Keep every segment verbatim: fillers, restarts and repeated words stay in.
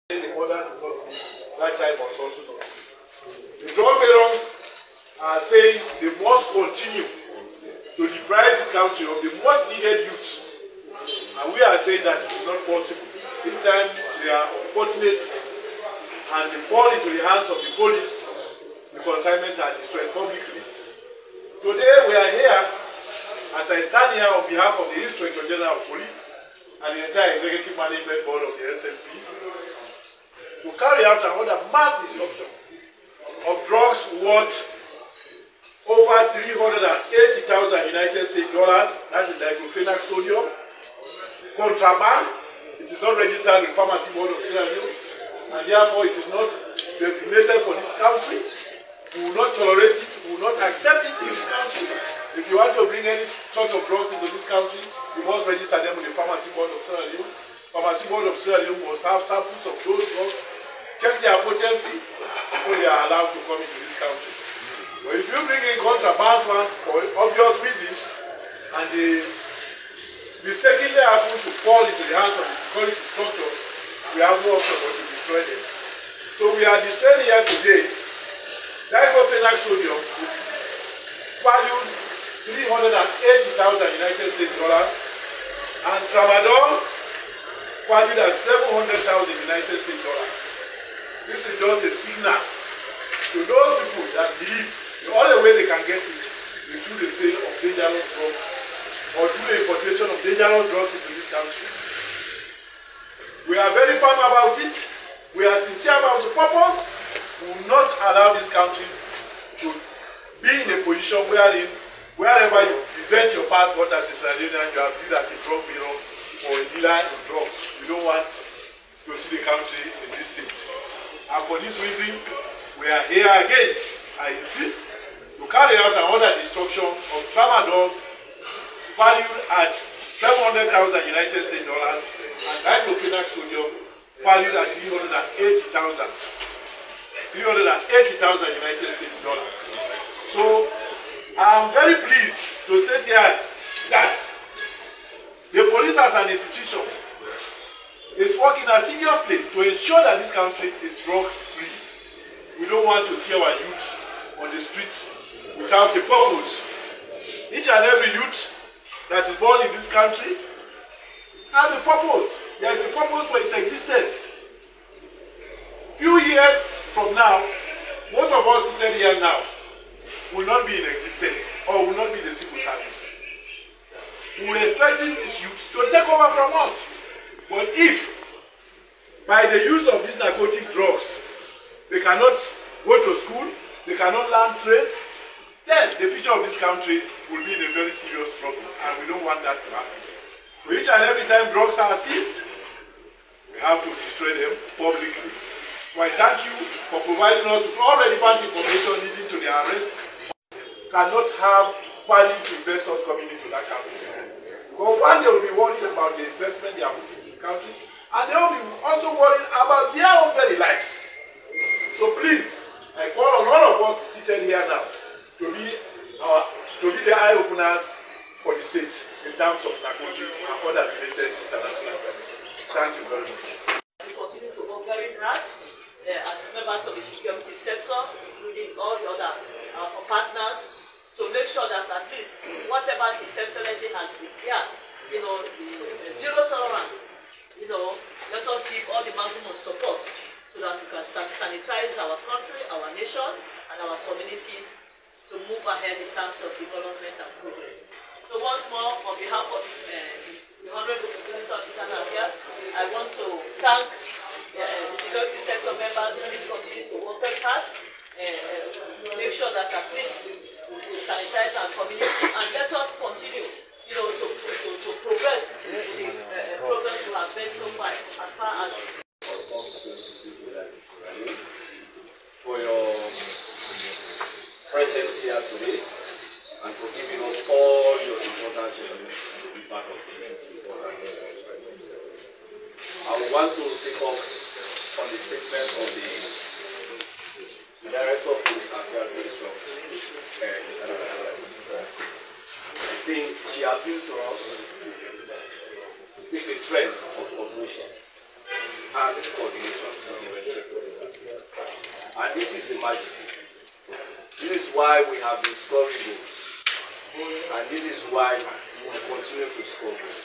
The order to follow that child must also not. The drug barons are saying they must continue to deprive this country of the much needed youth. And we are saying that it is not possible. Each time they are unfortunate and they fall into the hands of the police, the consignment are destroyed publicly. Today we are here, as I stand here on behalf of the Inspector General of Police and the entire Executive Management Board of the S N P, to carry out another mass destruction of drugs worth over three hundred eighty thousand United States dollars, that is diclofenac sodium, contraband. It is not registered with Pharmacy Board of Sierra Leone, and therefore it is not designated for this country. We will not tolerate it, we will not accept it in this country. If you want to bring any sort of drugs into this country, you must register them with the Pharmacy Board of Sierra Leone. Pharmacy Board of Sierra Leone must have samples of those drugs, check their potency before they are allowed to come into this country. But if you bring in contraband one for obvious reasons and they mistakenly happen to fall into the hands of the security structures, we have no option but to destroy them. So we are destroying here today diclofenac sodium, valued three hundred eighty thousand United States dollars, and tramadol, valued at seven hundred thousand United States dollars. This is just a signal to those people that believe the only way they can get it is through the sale of dangerous drugs or through the importation of dangerous drugs into this country. We are very firm about it. We are sincere about the purpose. We will not allow this country to be in a position wherein wherever you present your passport as a Sierra Leonean, you are viewed as a drug baron or a dealer in drugs. We don't want to see the country in this state. And for this reason, we are here again, I insist, to carry out another destruction of tramadol valued at seven hundred thousand United States dollars and diclofenac sodium valued at three hundred eighty thousand United States dollars. So I am very pleased to state here that the police as an institution is working assiduously to ensure that this country is drug free. We don't want to see our youth on the streets without a purpose. Each and every youth that is born in this country has a purpose. There is a purpose for its existence. Few years from now, most of us seated here now will not be in existence or will not be in the civil service. We are expecting these youth to take over from us. But if, by the use of these narcotic drugs, they cannot go to school, they cannot learn trades, then the future of this country will be in a very serious trouble, and we don't want that to happen. So each and every time drugs are seized, we have to destroy them publicly. So I thank you for providing us with all relevant information leading to the arrest. We cannot have value investors coming into that country. But one, they will be worried about the investment they are putting in the country, and they will be also worried about their own very lives. So please, I call on all of us seated here now to be our, to be the eye openers for the state in terms of narcotics and other related international affairs. Thank you very much. We continue to work very hard uh, as members of the security sector, including all the other uh, partners, to make sure that at least whatever His Excellency has declared, you know, the, the zero tolerance, you know, let us give all the maximum support so that we can sanitize our country, our nation, and our communities to move ahead in terms of development and progress. So once more, on behalf of uh, the Honorable Minister of Internal Affairs, I want to thank uh, the security sector members. Please continue to work hard, uh, uh, make sure that at least we sanitize our community, and let us continue, you know, to, to, to progress the uh, progress we have made so far as far as. For your presence here today and for giving us all your important information to be part of this. I would want to take off on the statement of the, the Director of Police Affairs Ministry of Internal Affairs. I think she appealed to us to take a trend of cooperation. and coordination. And this is the magic. This is why we have been scoring goals. And this is why we will continue to score goals.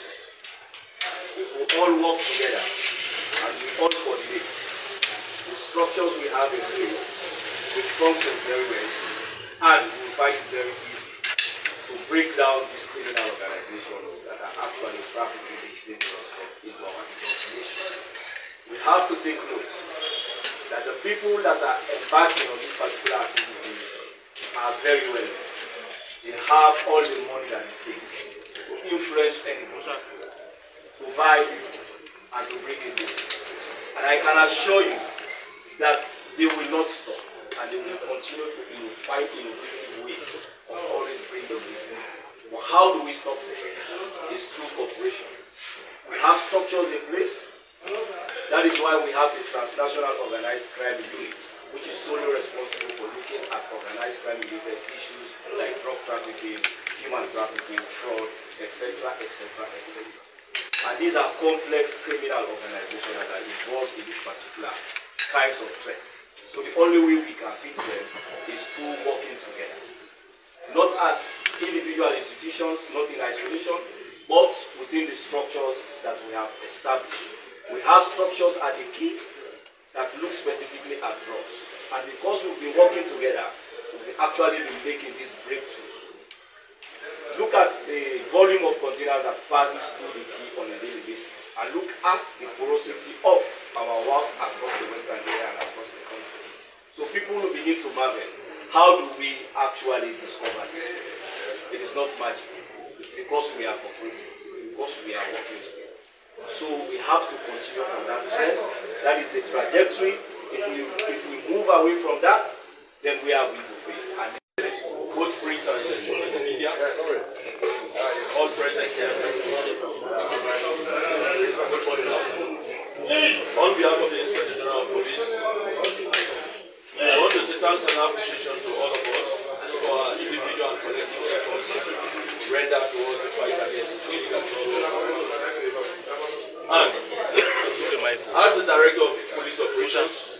We all work together and we all coordinate. The structures we have in place will function very well, and we will find it very easy to break down these criminal organizations that are actually trafficking these dangerous drugs into our nation. We have to take note that the people that are embarking on these particular activities are very wealthy. They have all the money that it takes to influence anyone, to buy people, and to bring in this. And I can assure you that they will not stop, and they will continue to you know, find innovative ways of always bringing these things. But how do we stop them? It's through cooperation. We have structures in place. That is why we have the Transnational Organized Crime Unit, which is solely responsible for looking at organized crime-related issues like drug trafficking, human trafficking, fraud, et cetera, et cetera, et cetera. And these are complex criminal organizations that are involved in these particular kinds of threats. So the only way we can beat them is through working together. Not as individual institutions, not in isolation, but within the structures that we have established. We have structures at the key that look specifically at drugs. And because we've been working together, we've actually been making these breakthroughs. Look at the volume of containers that passes through the key on a daily basis. And look at the porosity of our wharves across the Western area and across the country. So people will begin to marvel, how do we actually discover these things? It is not magic. It's because we are cooperating. It's because we are working together. So we have to continue on that trend. That is the trajectory. If we if we move away from that, then we are going to fail. And both print and electronic media, all present here. On behalf of the Inspector General of Police, I want to say thanks and appreciation to all of us for our individual and collective efforts rendered towards the fight against illegal drugs. And as the Director of Police Operations,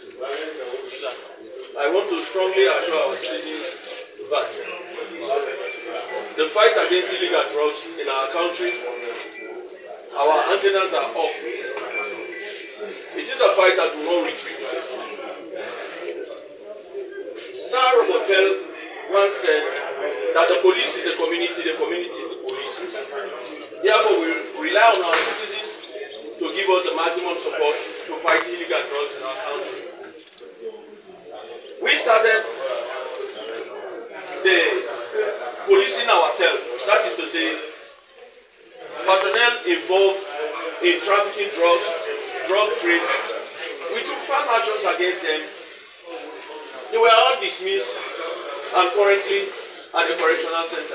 I want to strongly assure our citizens that the fight against illegal drugs in our country, our antennas are up. It is a fight that will not retreat. Sir Robert Pell once said that the police is the community, the community is the police. Therefore, we rely on our citizens to give us the maximum support to fight illegal drugs in our country. We started the policing ourselves, that is to say, personnel involved in trafficking drugs, drug trade. We took firm actions against them. They were all dismissed and currently at the correctional center.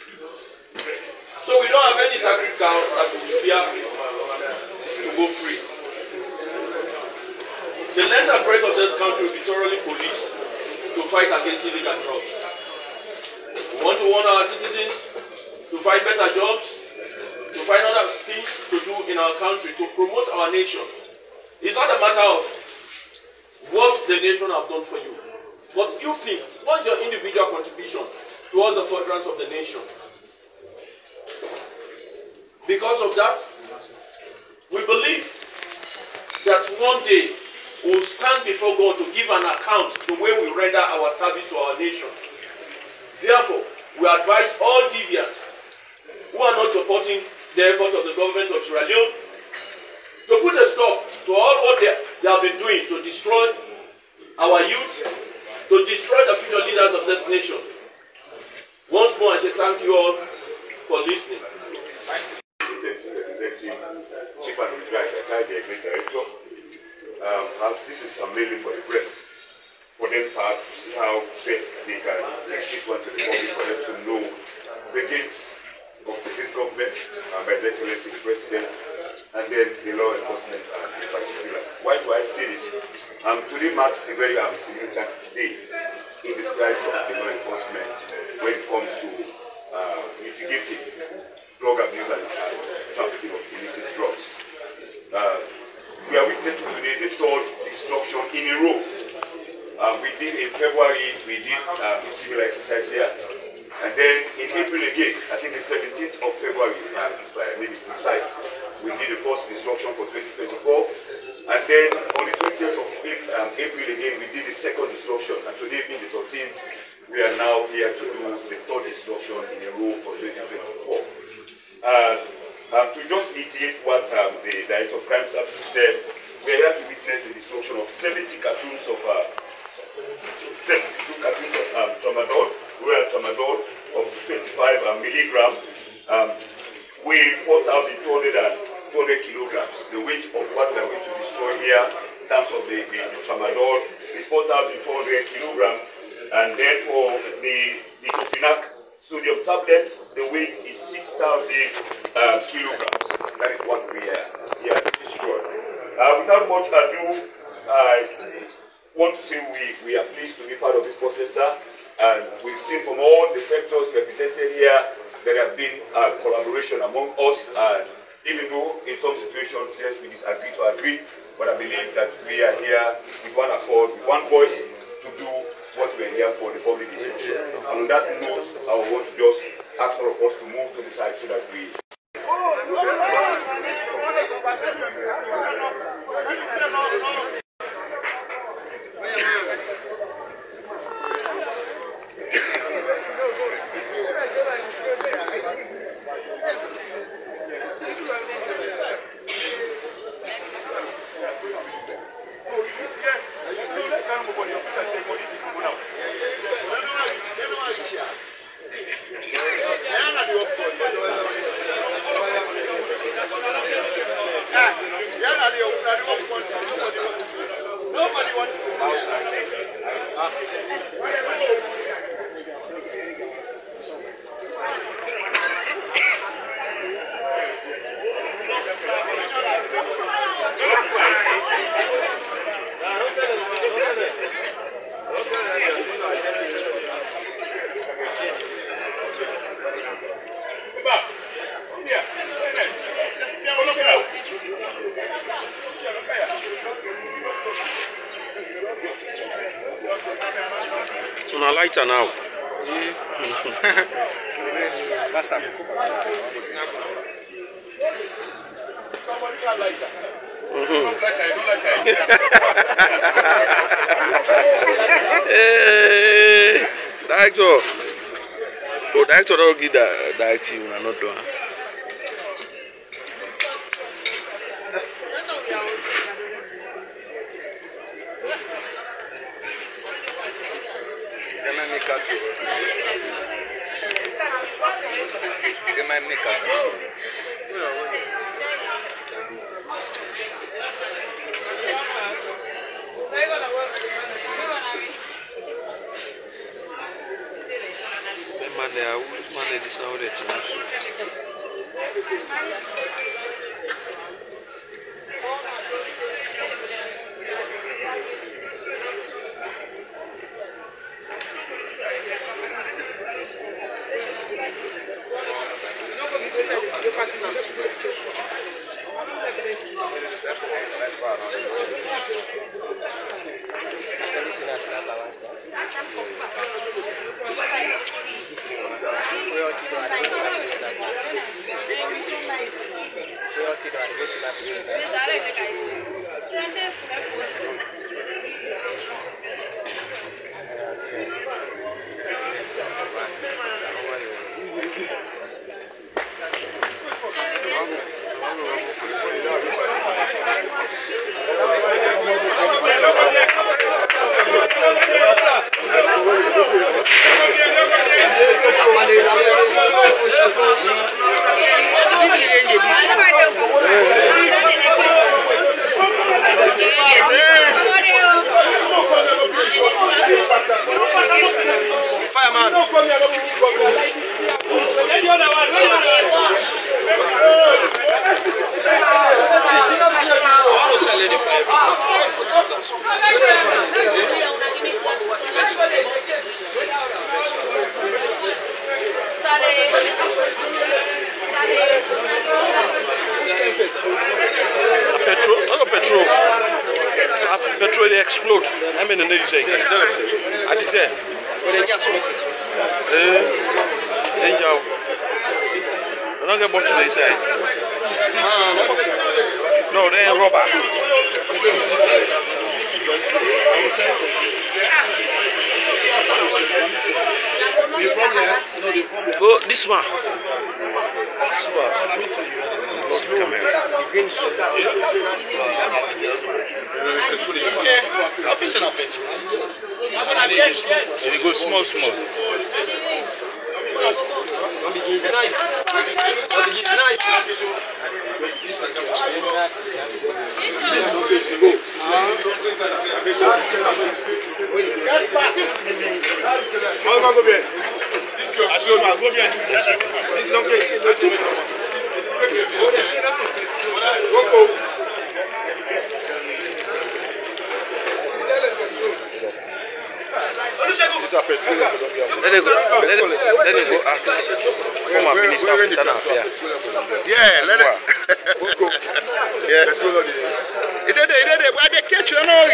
So we don't have any sacred cow that will spare to go free. The length and breadth of this country will be thoroughly policed to fight against illegal drugs. We want to warn our citizens to find better jobs, to find other things to do in our country, to promote our nation. It's not a matter of what the nation have done for you, but you think, what's your individual contribution towards the furtherance of the nation? Because of that, we believe that one day we will stand before God to give an account the way we render our service to our nation. Therefore, we advise all deviants who are not supporting the effort of the government of Sierra Leone to put a stop to all what they, they have been doing to destroy our youth, to destroy the future leaders of this nation. Once more, I say thank you all for listening. Executive Chief Administrator, the Executive Director, um, as this is mainly for the press, for them to see how best they can take this one to the public, for them to know the gates of this government, uh, by His Excellency the President, and then the law enforcement uh, in particular. Why do I say this? Um, today marks a very um, significant day in the skies of the law enforcement when it comes to uh, mitigating drug abuse and uh, trafficking of illicit drugs. Uh, we are witnessing today the third destruction in a row. Uh, we did in February, we did uh, a similar exercise here. And then in April again, I think the seventeenth of February, uh, if I may be precise, we did the first destruction for twenty twenty-four. And then on the twentieth of April again, we did the second destruction. And today being the thirteenth, we are now here to do the third destruction in a row for twenty twenty-four. Uh, um, to just reiterate what um, the Director of Crime Services said, we are here to witness the destruction of seventy cartons of uh, seventy-two cartons of um, tramadol, royal tramadol of twenty-five um, milligram, um, weighing four thousand two hundred kilograms. The weight of what we are going to destroy here in terms of the, the, the tramadol is four thousand two hundred kilograms, and then for the diclofenac sodium tablets, the weight is six thousand uh, kilograms. That is what we are here to destroy. Uh, without much ado, I want to say we, we are pleased to be part of this process, sir. And we've seen from all the sectors represented here, there have been uh, collaboration among us. And even though in some situations, yes, we disagree to agree, but I believe that we are here with one accord, with one voice to do what we are here for, the public discussion. And on that note, I want to just ask all of us to move to the side so that we... Nobody wants to go outside. Una lighter now. Basta. Hey, director. Oh, director don't give that directive. I'm not doing. Man, they are man, they just now let petrol, I got petrol. petrol. As petrol they explode. I mean, the say. I just say. But they get smoke petrol. Eh, danger. I don't get bottle inside. No, they ain't rubber. The problem, no, the problem. Oh, this one. Yeah, officer of petrol. It goes small, small. Don't be giving night. Don't be giving night. This I can explain. This is okay to go. Get back. How am I going? I show you. Go bien. This is okay. Go go. Let it go. Let it, let it go. After. Come and finish that with China. Yeah, let it. Yeah. It did it. It did it. Why they catch you? No.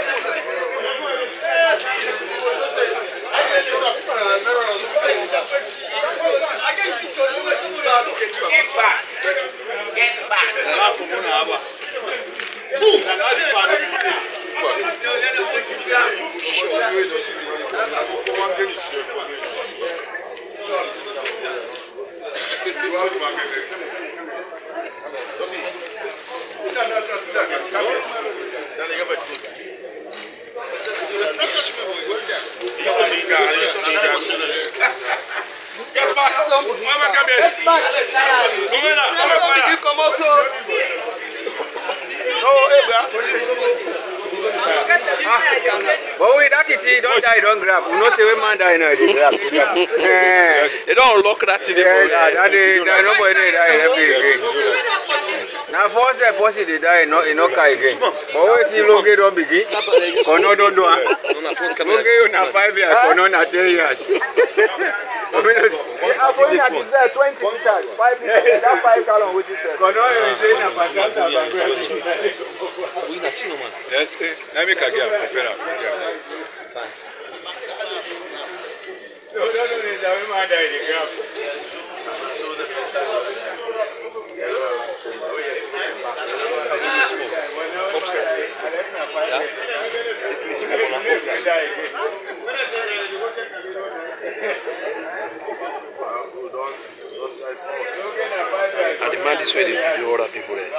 Get back. Get back. Get back. But we that it don't die, don't grab. We no say when man die now, they grab. They don't unlock that today. Yeah, that is nobody die every again. Now first say bossy they die, no no car again. But we see look it don't begin. Kono don't do. Look you na five years, kono na ten years. twenty meters, five meters, that five gallon with this. Kono is saying na patata. We na see no man. Yes, let me kagea, prepare. Fine. No, no, no, no, man die the grab. And the man is ready to do other people there.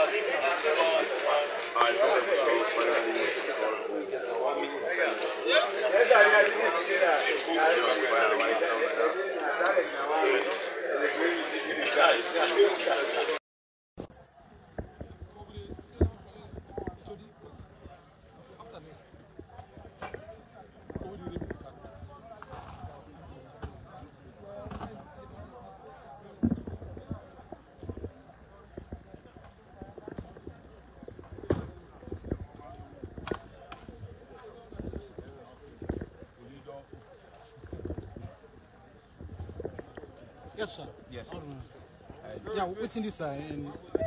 Yes, sir. Yes. Uh, yeah, what's in this side? And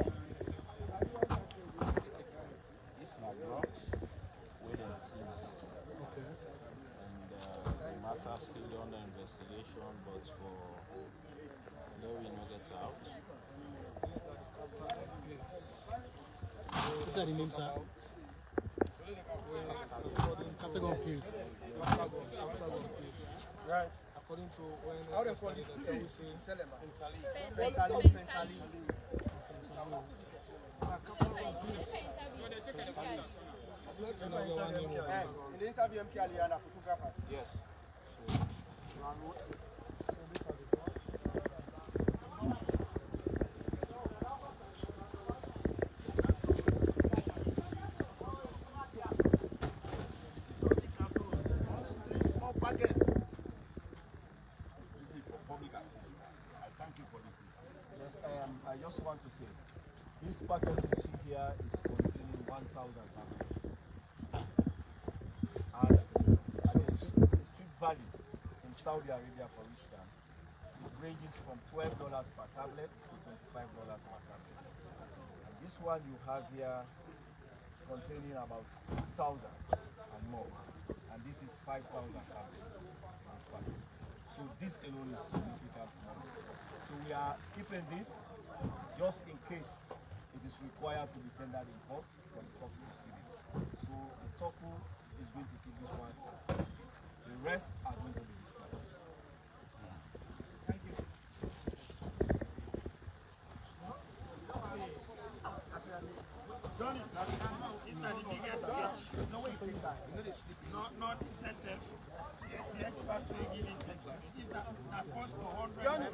This is my blocks, where they seize. okay. And uh, the matter still under investigation, but for let we not get out. What are the names, sir? Category pills. Right. According to when How they call it? they we say In the interview, M K Ali and photographers. Yes. Yes, um, I just want to say, this packet you see here is containing one thousand tablets. And at the street, the street value in Saudi Arabia, for instance, it ranges from twelve dollars per tablet to twenty-five dollars per tablet. And this one you have here is containing about two thousand and more, and this is five thousand tablets. So this alone is significant money. So we are keeping this just in case it is required to be tendered in court for the court proceedings. So the Toku is going to keep this one. The rest are going to be destroyed. Thank you. No, no, this is a the expert will give it expert. It is that that cost to one hundred.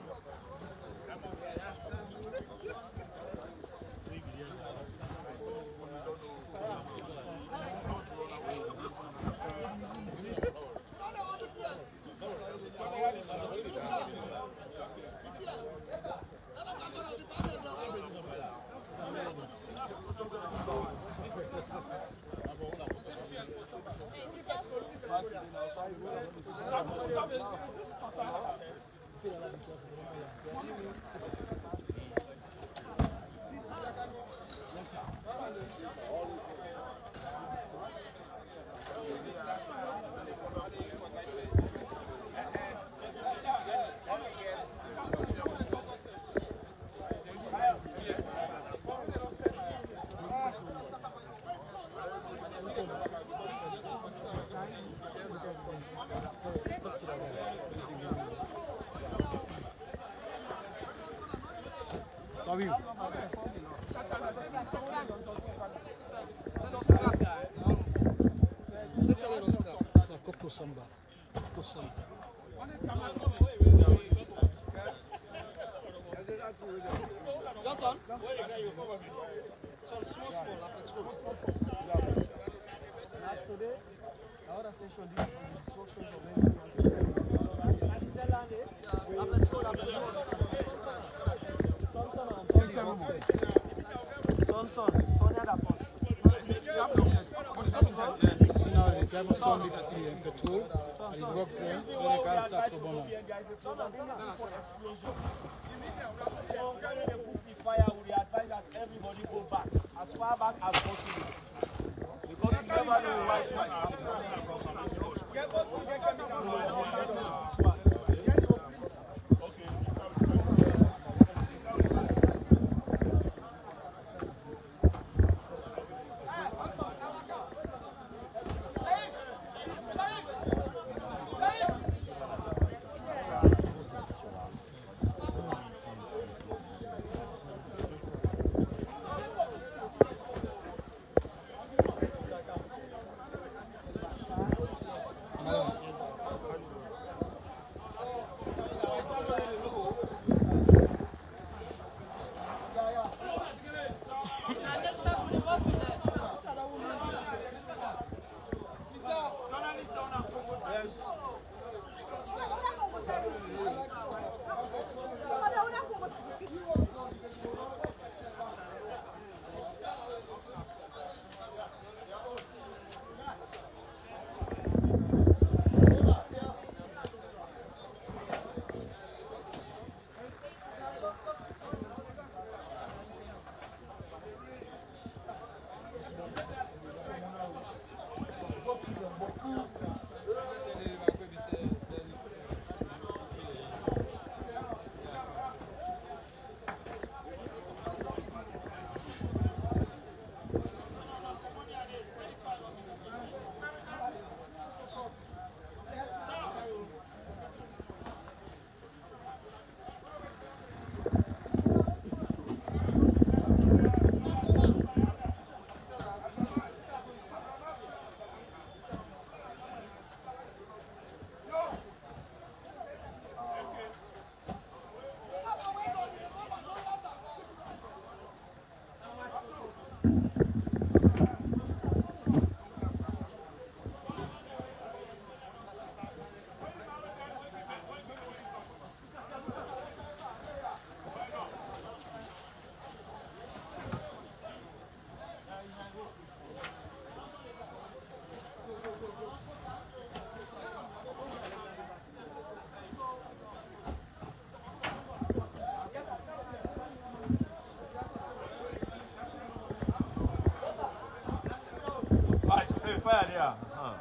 Stop you. C'est Coco Samba. Coco Samba. Johnson? John, small, small, like a school. As today, I want to session this on the destructions of anything. And it's a land, eh? Up at school, up at school. Johnson, Tony Adapon. So now the driver turned it to petrol and it works there, then they can start to burn. So when they put the fire, we advise that everybody go back as far back as possible. Because you never know why it's going to happen. fire there. Huh.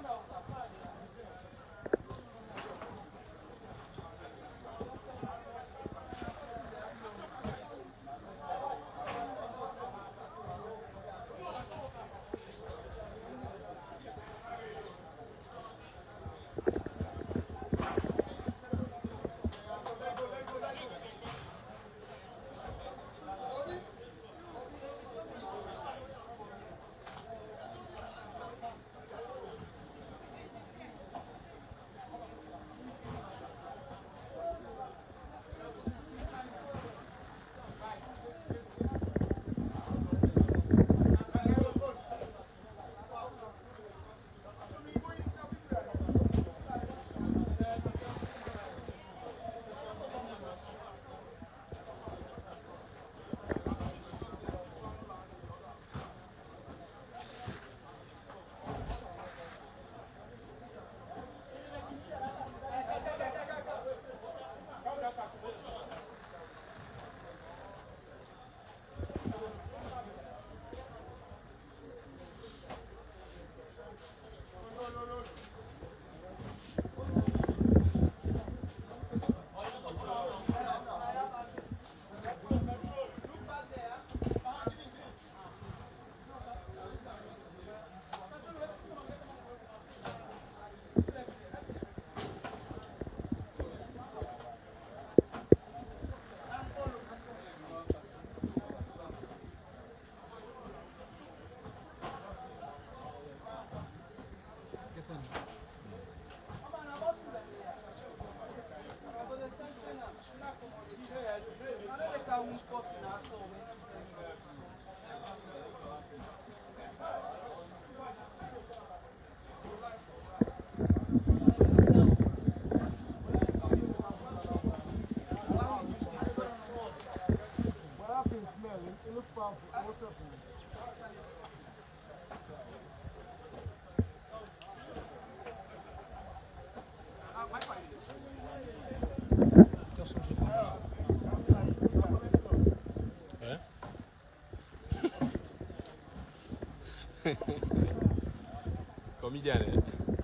Comédien, hein?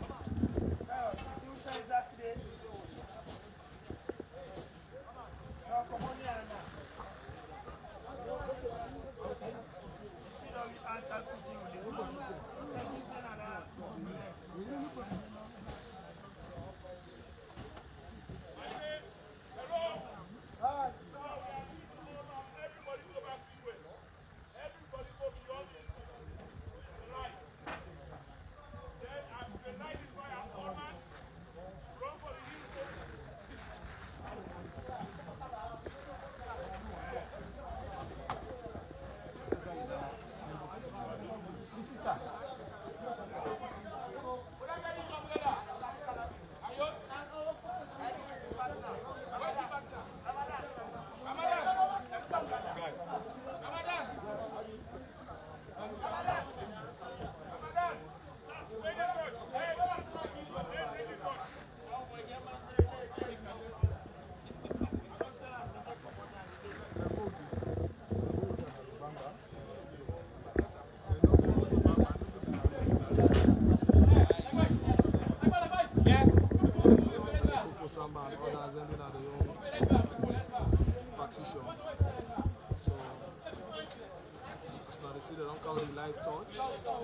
So, it's not to see they don't count the live touch.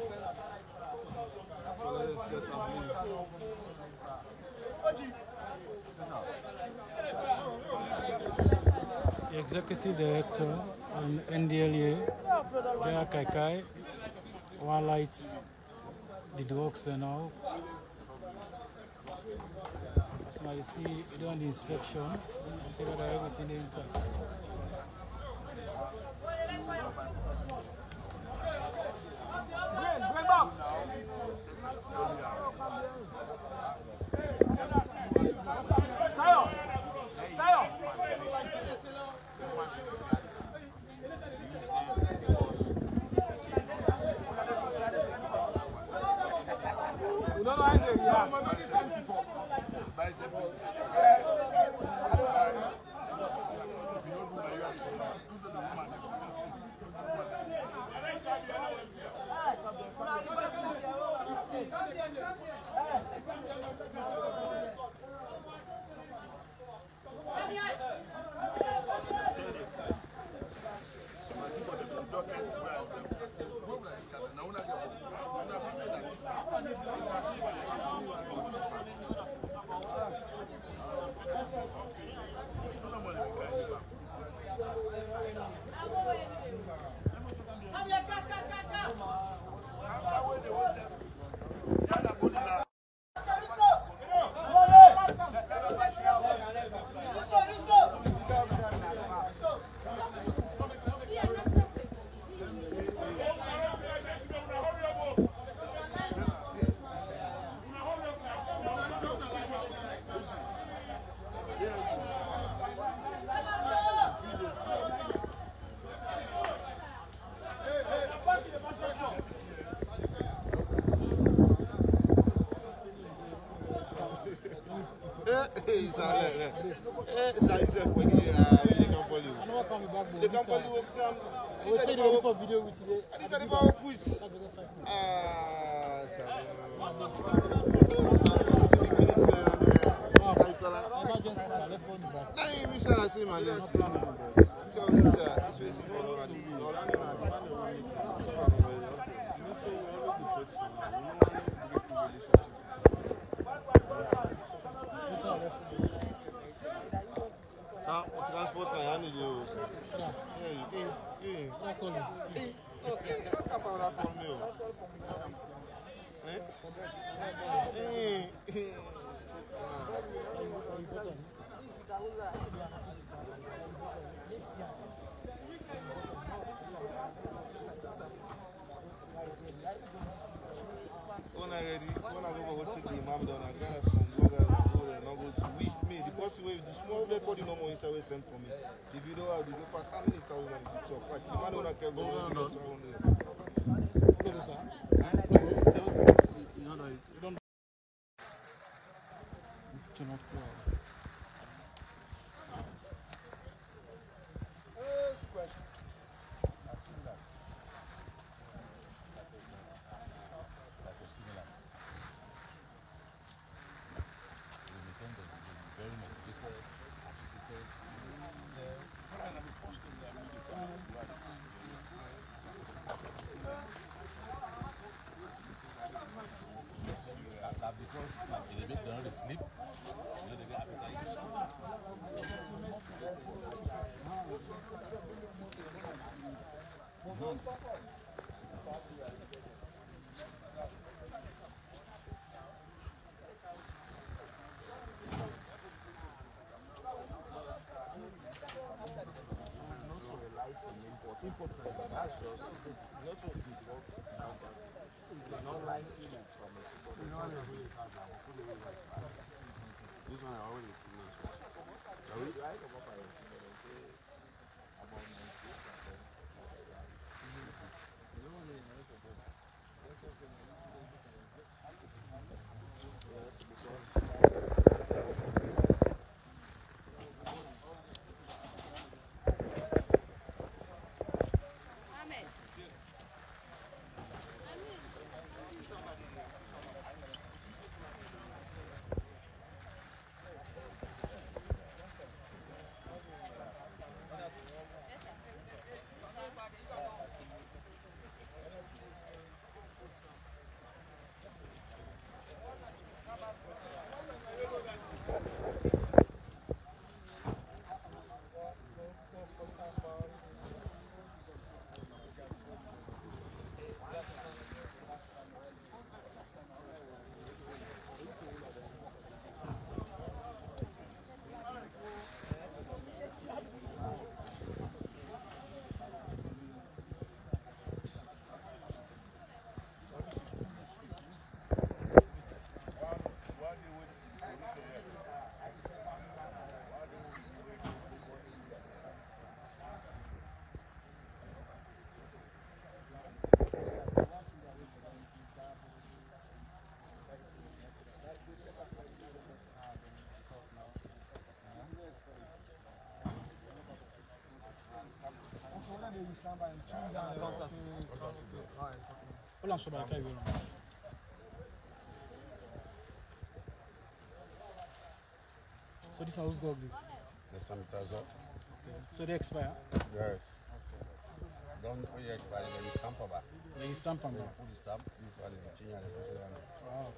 So let us set up please. The Executive Director and N D L A, Jaya Kaikai, highlights the works and all. As you see, doing the inspection, you see whether everything is intact. Bring, bring back. Tayo, Tayo. You don't know anything, yeah. Ça, ça, c'est quoi qui est à Campoli. Le Campoli, c'est pas au vidéo. C'est pas au quiz. Ah, ça ça, on transporte ça, il y a un idéal. On a ready, on a go to take the mom down and get some burger and go to wish me. The first way, the small body no more inside will send for me. The video will go past how many thousand to talk. But the man wanna care go on. You know that you don't. Sleep. This one I already finished. Are we right? Hold on, somebody, So this house got this? The Tamitazol. Okay. So they expire? Yes. Don't when you expire, then you stamp over. Then you stamp on them? Put the stamp, this one is the change and the one. Wow.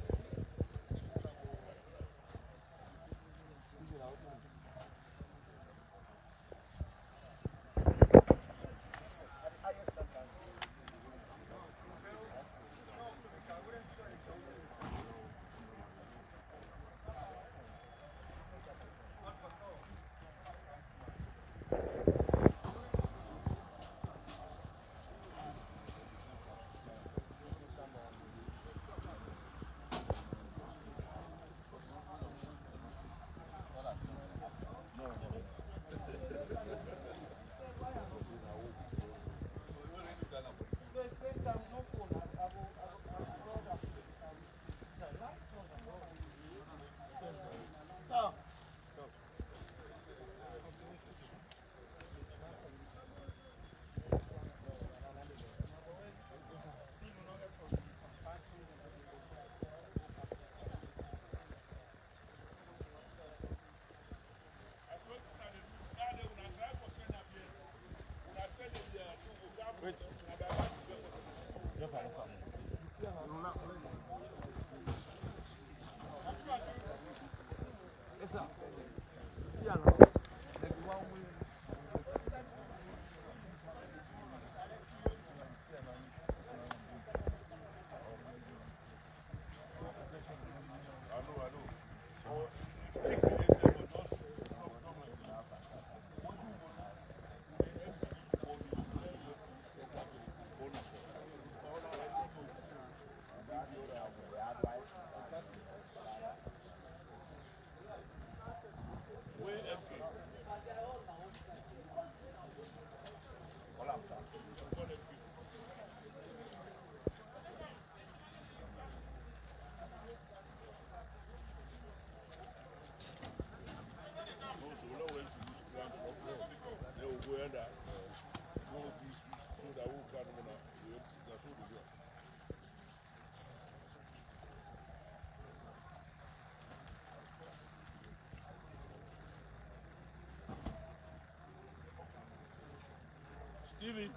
Stevie,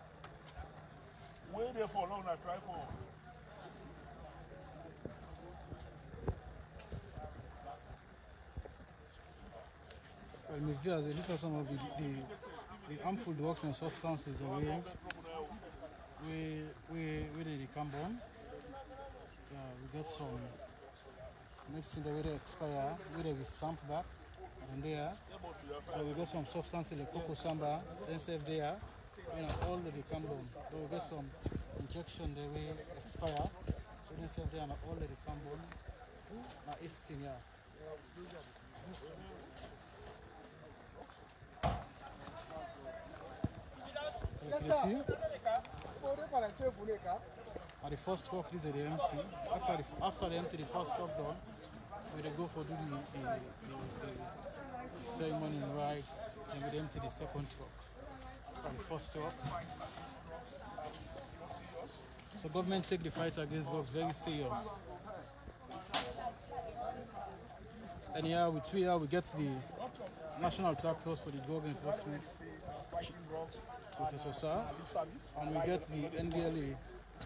wait there for long, I try for. Well, my viewers, these are some of the, the, the harmful drugs and substances that we, we, we, we really come on. Yeah, we get some medicine that will expire, we will stamp back, and there, so we get some substances like cocoa samba, then save there, you know, all of the come down. So we get some injection that will expire, so then save there, and all of the come down. Now it's in here. You see? At the first cup, this is the empty. After the after the empty, the first cup done, we will go for do the, the, the, the ceremony and rites, and we empty the second cup. At the first cup. So government take the fight against drugs very serious. And here with we here we get the National Task Force for the Drug Enforcement, Professor Sir, and we get the N D L A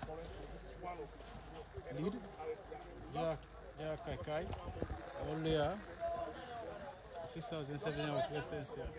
lead, they are Kai Kai, all there, officers and seven with residents here.